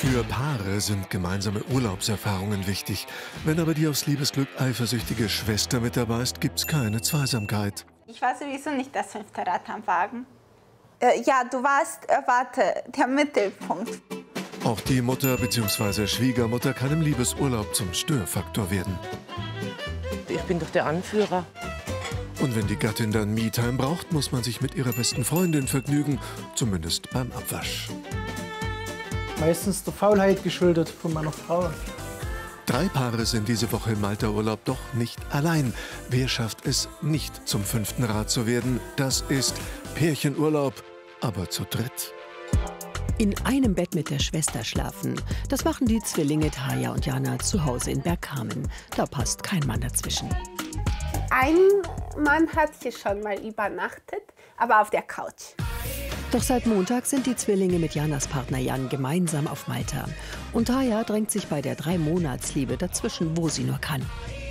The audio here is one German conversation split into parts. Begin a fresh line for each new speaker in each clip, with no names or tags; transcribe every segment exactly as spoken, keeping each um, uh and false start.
Für Paare sind gemeinsame Urlaubserfahrungen wichtig. Wenn aber die aufs Liebesglück eifersüchtige Schwester mit dabei ist, gibt's keine Zweisamkeit.
Ich war sowieso nicht das fünfte Rad am Wagen. Äh, ja, du warst, äh, warte, der Mittelpunkt.
Auch die Mutter bzw. Schwiegermutter kann im Liebesurlaub zum Störfaktor werden.
Ich bin doch der Anführer.
Und wenn die Gattin dann Me-Time braucht, muss man sich mit ihrer besten Freundin vergnügen, zumindest beim Abwasch.
Meistens der Faulheit geschuldet von meiner Frau.
Drei Paare sind diese Woche im Malta-Urlaub, doch nicht allein. Wer schafft es, nicht zum fünften Rad zu werden? Das ist Pärchenurlaub, aber zu dritt.
In einem Bett mit der Schwester schlafen, das machen die Zwillinge Taya und Jana zu Hause in Bergkamen. Da passt kein Mann dazwischen.
Ein Mann hat hier schon mal übernachtet, aber auf der Couch.
Doch seit Montag sind die Zwillinge mit Janas Partner Jan gemeinsam auf Malta. Und Taya drängt sich bei der Drei-Monats-Liebe dazwischen, wo sie nur kann.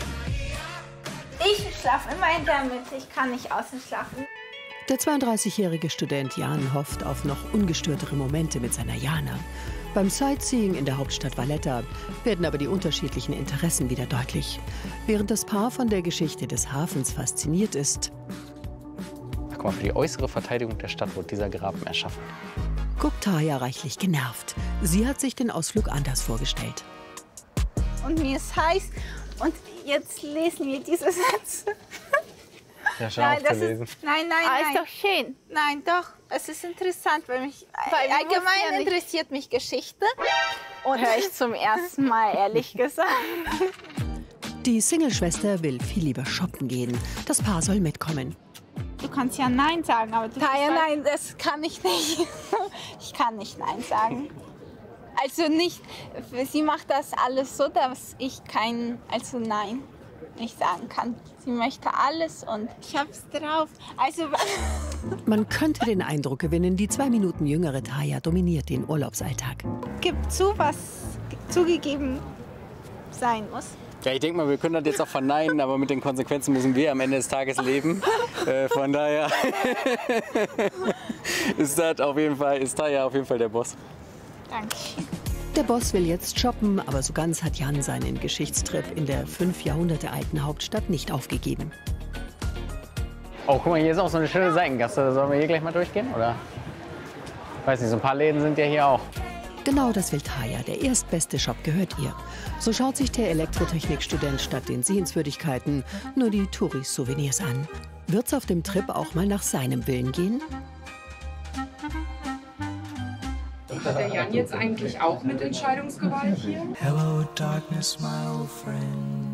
Ich schlafe immer in der Mitte, ich kann nicht außen schlafen.
Der zweiunddreißigjährige Student Jan hofft auf noch ungestörtere Momente mit seiner Jana. Beim Sightseeing in der Hauptstadt Valletta werden aber die unterschiedlichen Interessen wieder deutlich. Während das Paar von der Geschichte des Hafens fasziniert ist,
guck mal, für die äußere Verteidigung der Stadt wurde dieser Graben erschaffen.
guckt Taya reichlich genervt. Sie hat sich den Ausflug anders vorgestellt.
Und mir ist heiß und jetzt lesen wir diese Sätze.
Ja, schon
Nein, das
aufgelesen.
ist, nein, nein,
Ah,
nein.
ist doch schön.
Nein, doch. Es ist interessant, weil mich
Weil wir wussten
allgemein
ja nicht-
interessiert mich Geschichte.
Und höre ich zum ersten Mal, ehrlich gesagt.
Die Single-Schwester will viel lieber shoppen gehen. Das Paar soll mitkommen.
Du kannst ja Nein sagen, aber du
Taya,
bist halt-
nein, das kann ich nicht.
Ich kann nicht Nein sagen. Also nicht, sie macht das alles so, dass ich kein, also Nein nicht sagen kann. Sie möchte alles und ich hab's drauf. Also
Man könnte den Eindruck gewinnen, die zwei Minuten jüngere Taya dominiert den Urlaubsalltag.
gib zu, was zugegeben sein muss.
Ja, ich denke mal, wir können das jetzt auch verneinen, aber mit den Konsequenzen müssen wir am Ende des Tages leben. äh, von daher ist das auf jeden Fall, ist Taya auf jeden Fall der Boss.
Danke.
Der Boss will jetzt shoppen, aber so ganz hat Jan seinen Geschichtstrip in der fünf Jahrhunderte alten Hauptstadt nicht aufgegeben.
Oh, guck mal, hier ist auch so eine schöne Seitengasse. Sollen wir hier gleich mal durchgehen, oder? Weiß nicht, so ein paar Läden sind ja hier auch.
Genau das will Taya. Der erstbeste Shop gehört ihr. So schaut sich der Elektrotechnikstudent statt den Sehenswürdigkeiten nur die Touri-Souvenirs an. Wird's auf dem Trip auch mal nach seinem Willen gehen?
Hat der Jan jetzt eigentlich auch mit Entscheidungsgewalt hier?
Hello, darkness, my old friend.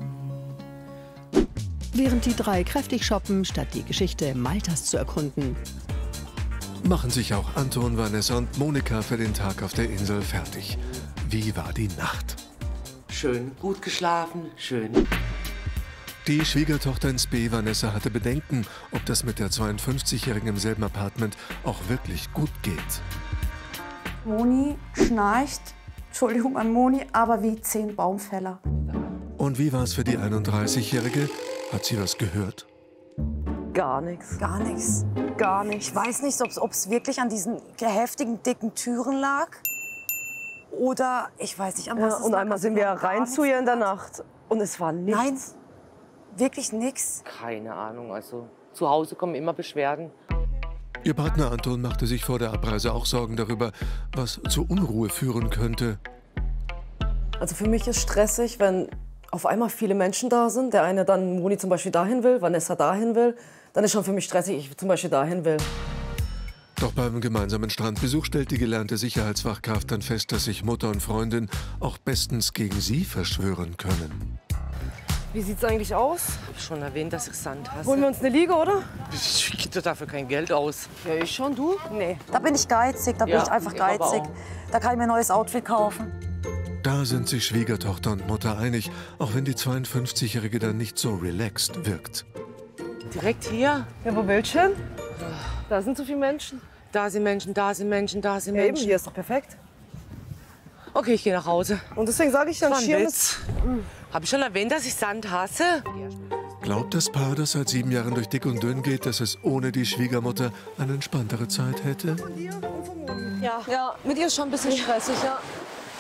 Während die drei kräftig shoppen, statt die Geschichte Maltas zu erkunden.
Machen sich auch Anton, Vanessa und Monika für den Tag auf der Insel fertig. Wie war die Nacht?
Schön, gut geschlafen, schön.
Die Schwiegertochter ins B, Vanessa, hatte Bedenken, ob das mit der zweiundfünfzigjährigen im selben Apartment auch wirklich gut geht.
Moni schnarcht, Entschuldigung an Moni, aber wie zehn Baumfäller.
Und wie war es für die einunddreißigjährige? Hat sie was gehört?
Gar nichts.
Gar nichts. Gar nichts. Ich weiß nicht, ob es wirklich an diesen heftigen, dicken Türen lag. Oder ich weiß nicht, an was
Ja,
es
und
lag.
einmal
Also
sind
wir
wir
haben gar
rein
nichts
zu ihr in der
gehört.
Nacht. Und es war nichts.
Nein, wirklich nichts.
Keine Ahnung, also zu Hause kommen immer Beschwerden.
Ihr Partner Anton machte sich vor der Abreise auch Sorgen darüber, was zu Unruhe führen könnte.
Also für mich ist stressig, wenn auf einmal viele Menschen da sind. Der eine dann Moni zum Beispiel dahin will, Vanessa dahin will. Dann ist schon für mich stressig, ich zum Beispiel dahin will.
Doch beim gemeinsamen Strandbesuch stellt die gelernte Sicherheitsfachkraft dann fest, dass sich Mutter und Freundin auch bestens gegen sie verschwören können.
Wie sieht's eigentlich aus?
Hab ich schon erwähnt, dass ich Sand hasse.
Holen wir uns eine Liege, oder?
Ich gebe dafür kein Geld aus.
Ja, ich schon, du? Nee.
Da bin ich geizig, da bin
Ja,
ich einfach
ich aber
geizig.
auch.
Da kann ich mir ein neues Outfit kaufen.
Da sind sich Schwiegertochter und Mutter einig, auch wenn die zweiundfünfzigjährige dann nicht so relaxed wirkt.
Direkt hier?
Ja, wo willst du hin? Da sind so viele Menschen.
Da sind Menschen, da sind Menschen, da sind
Ja, eben,
Menschen.
hier ist doch perfekt.
Okay, ich gehe nach Hause.
Und deswegen sage ich dann,
Das war ein
Schirm
Witz.
ist...
Habe ich schon erwähnt, dass ich Sand hasse?
Glaubt das Paar, das seit sieben Jahren durch dick und dünn geht, dass es ohne die Schwiegermutter eine entspanntere Zeit hätte?
Ja. Ja, mit ihr ist schon ein bisschen stressig, ja.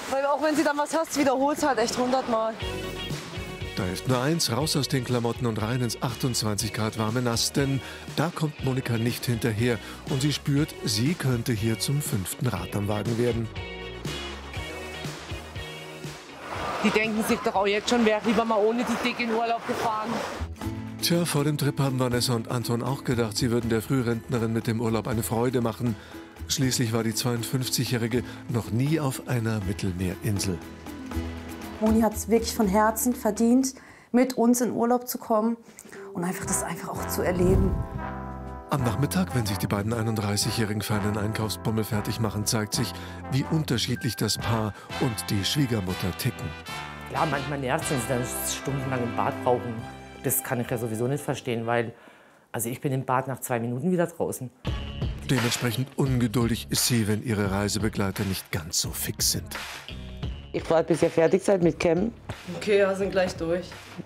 Weil auch wenn sie dann was hast, wiederholt es halt echt hundertmal.
Da ist nur eins, raus aus den Klamotten und rein ins achtundzwanzig Grad warme Nass, denn da kommt Monika nicht hinterher und sie spürt, sie könnte hier zum fünften Rad am Wagen werden.
Die denken sich doch auch jetzt schon, wäre lieber mal ohne die Dicke in Urlaub gefahren.
Tja, vor dem Trip haben Vanessa und Anton auch gedacht, sie würden der Frührentnerin mit dem Urlaub eine Freude machen. Schließlich war die zweiundfünfzigjährige noch nie auf einer Mittelmeerinsel.
Moni hat es wirklich von Herzen verdient, mit uns in Urlaub zu kommen und einfach das einfach auch zu erleben.
Am Nachmittag, wenn sich die beiden einunddreißigjährigen für einen Einkaufsbummel fertig machen, zeigt sich, wie unterschiedlich das Paar und die Schwiegermutter ticken.
Ja, manchmal nervt es, wenn sie dann stundenlang im Bad brauchen. Das kann ich ja sowieso nicht verstehen, weil also ich bin im Bad nach zwei Minuten wieder draußen.
Dementsprechend ungeduldig ist sie, wenn ihre Reisebegleiter nicht ganz so fix sind.
Ich warte, bis ihr fertig seid mit Campen.
Okay, ja, sind gleich durch.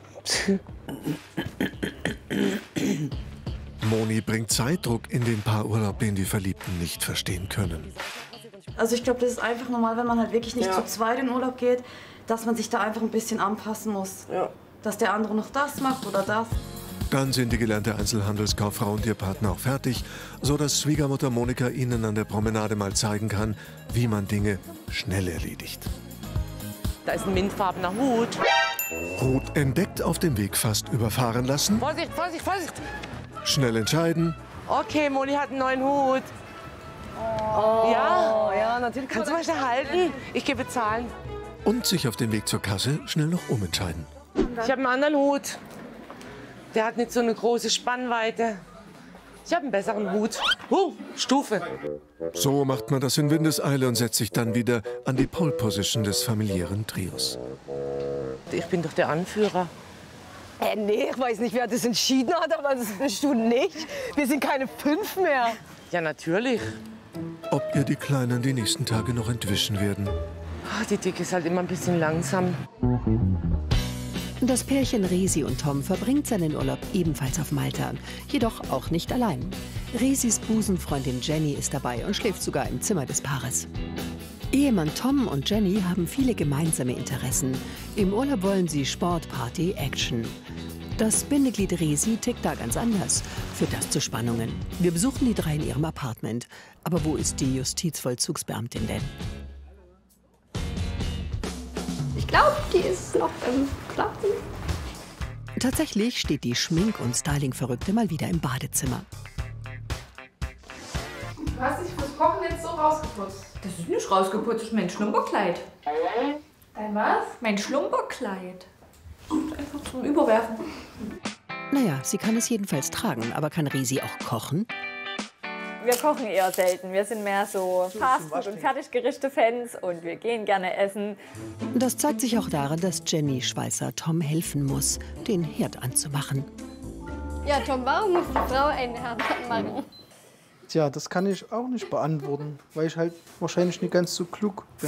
Moni bringt Zeitdruck in den Paarurlaub, den die Verliebten nicht verstehen können.
Also ich glaube, das ist einfach normal, wenn man halt wirklich nicht
Ja.
zu zweit in Urlaub geht, dass man sich da einfach ein bisschen anpassen muss.
Ja.
Dass der andere noch das macht oder das.
Dann sind die gelernte Einzelhandelskauffrau und ihr Partner auch fertig, so dass Schwiegermutter Monika ihnen an der Promenade mal zeigen kann, wie man Dinge schnell erledigt.
Da ist ein mintfarbener Hut.
Hut entdeckt, auf dem Weg fast überfahren lassen.
Vorsicht, Vorsicht, Vorsicht.
Schnell entscheiden.
Okay, Moni hat einen neuen Hut.
Oh,
Ja?
ja, natürlich.
Kannst du mal schnell halten? Ich gehe bezahlen.
Und sich auf dem Weg zur Kasse schnell noch umentscheiden.
Ich habe einen anderen Hut. Der hat nicht so eine große Spannweite. Ich habe einen besseren Hut. Huh, Stufe.
So macht man das in Windeseile und setzt sich dann wieder an die Pole Position des familiären Trios.
Ich bin doch der Anführer.
Äh, nee, ich weiß nicht, wer das entschieden hat, aber das bist du nicht. Wir sind keine fünf mehr.
Ja, natürlich.
Ob ihr die Kleinen die nächsten Tage noch entwischen werden?
Ach, die Dicke ist halt immer ein bisschen langsam.
Das Pärchen Resi und Tom verbringt seinen Urlaub ebenfalls auf Malta, jedoch auch nicht allein. Resis Busenfreundin Jenny ist dabei und schläft sogar im Zimmer des Paares. Ehemann Tom und Jenny haben viele gemeinsame Interessen. Im Urlaub wollen sie Sport, Party, Action. Das Bindeglied Resi tickt da ganz anders, führt das zu Spannungen. Wir besuchen die drei in ihrem Apartment. Aber wo ist die Justizvollzugsbeamtin denn?
Ich glaube, die ist noch im Schlafzimmer.
Tatsächlich steht die Schmink- und Styling-Verrückte mal wieder im Badezimmer.
Du hast dich fürs Kochen jetzt so rausgeputzt.
Das ist nicht rausgeputzt, das ist mein Schlumberkleid.
Dein was?
Mein Schlumberkleid. Einfach zum Überwerfen.
Naja, sie kann es jedenfalls tragen, aber kann Resi auch kochen?
Wir kochen eher selten. Wir sind mehr so Fastfood- und Fertiggerichte-Fans und wir gehen gerne essen.
Das zeigt sich auch daran, dass Jenny Schweißer Tom helfen muss, den Herd anzumachen.
Ja, Tom, warum muss die Frau einen Herd machen?
Tja, das kann ich auch nicht beantworten, weil ich halt wahrscheinlich nicht ganz so klug bin.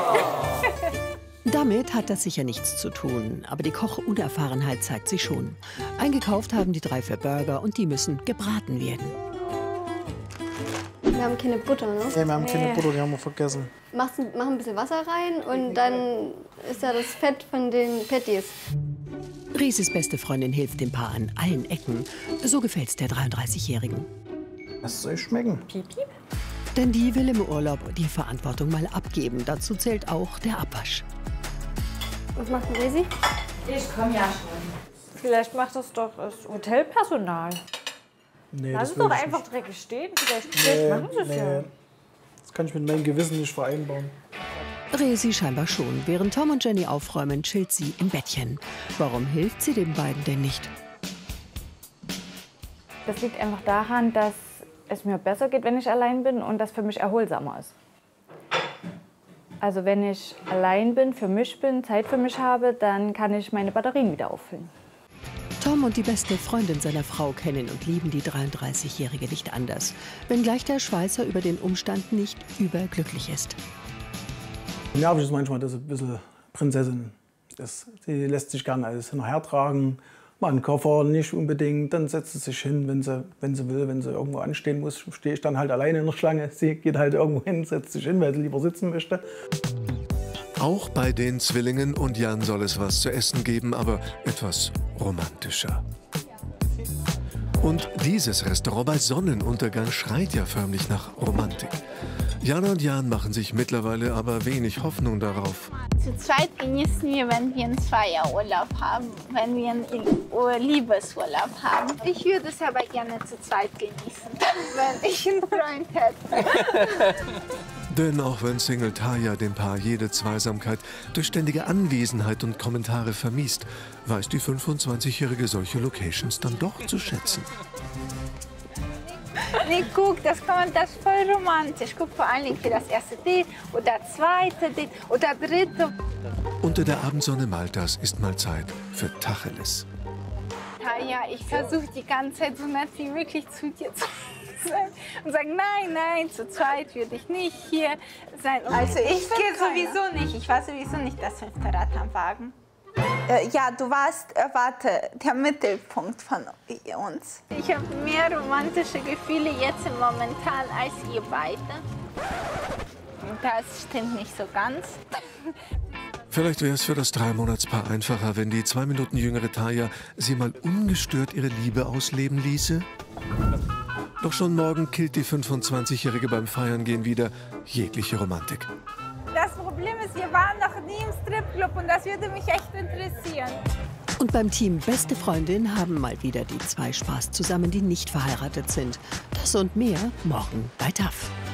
Damit hat das sicher nichts zu tun, aber die Kochunerfahrenheit zeigt sich schon. Eingekauft haben die drei für Burger und die müssen gebraten werden.
Wir haben keine Butter, ne?
Ja, wir haben keine
Nee.
Butter, die haben wir vergessen.
Machst, mach ein bisschen Wasser rein und dann ist ja das Fett von den Patties.
Resis beste Freundin hilft dem Paar an allen Ecken. So gefällt's der dreiunddreißigjährigen.
Es soll schmecken.
Piep, piep.
Denn die will im Urlaub die Verantwortung mal abgeben. Dazu zählt auch der Abwasch.
Was macht denn Resi?
Ich komme ja schon. Vielleicht macht das doch das Hotelpersonal.
Nee,
Lass
das
es
will
doch
ich
einfach
nicht.
dreckig stehen. Vielleicht, vielleicht machen sie es
nee.
ja.
Das kann ich mit meinem Gewissen nicht vereinbaren.
Resi scheinbar schon. Während Tom und Jenny aufräumen, chillt sie im Bettchen. Warum hilft sie den beiden denn nicht?
Das liegt einfach daran, dass es mir besser geht, wenn ich allein bin und das für mich erholsamer ist. Also wenn ich allein bin, für mich bin, Zeit für mich habe, dann kann ich meine Batterien wieder auffüllen.
Tom und die beste Freundin seiner Frau kennen und lieben die dreiunddreißigjährige nicht anders. Wenngleich der Schweißer über den Umstand nicht überglücklich ist.
Nervig ist manchmal, dass sie ein bisschen Prinzessin ist. Sie lässt sich gerne alles hinterher tragen. Mal einen Koffer, nicht unbedingt. Dann setzt sie sich hin, wenn sie, wenn sie will. Wenn sie irgendwo anstehen muss, stehe ich dann halt alleine in der Schlange. Sie geht halt irgendwo hin, setzt sich hin, weil sie lieber sitzen möchte.
Auch bei den Zwillingen und Jan soll es was zu essen geben, aber etwas romantischer. Und dieses Restaurant bei Sonnenuntergang schreit ja förmlich nach Romantik. Jana und Jan machen sich mittlerweile aber wenig Hoffnung darauf.
Zu zweit genießen wir, wenn wir einen Zweierurlaub haben, wenn wir einen Liebesurlaub haben. Ich würde es aber gerne zu zweit genießen, wenn ich einen Freund hätte.
Denn auch wenn Single Taya dem Paar jede Zweisamkeit durch ständige Anwesenheit und Kommentare vermisst, weiß die fünfundzwanzigjährige solche Locations dann doch zu schätzen.
Nee, guck, das, kann man, das ist voll romantisch. Guck, vor allem für das erste Date oder zweite Date oder dritte.
Unter der Abendsonne Maltas ist mal Zeit für Tacheles.
Taya, ich versuche die ganze Zeit so nett wie möglich zu dir zu sein und sagen, nein, nein, zu zweit würde ich nicht hier sein. Also ich gehe sowieso nicht, ich war sowieso nicht das fünfte Rad am Wagen. Äh, ja, du warst, äh, warte, der Mittelpunkt von uns. Ich habe mehr romantische Gefühle jetzt momentan als ihr beide. Das stimmt nicht so ganz.
Vielleicht wäre es für das Dreimonatspaar einfacher, wenn die zwei Minuten jüngere Taya sie mal ungestört ihre Liebe ausleben ließe. Doch schon morgen killt die fünfundzwanzigjährige beim Feiern gehen wieder jegliche Romantik.
Das Problem ist, wir waren noch nie im Stripclub und das würde mich echt interessieren.
Und beim Team Beste Freundin haben mal wieder die zwei Spaß zusammen, die nicht verheiratet sind. Das und mehr morgen bei T A F.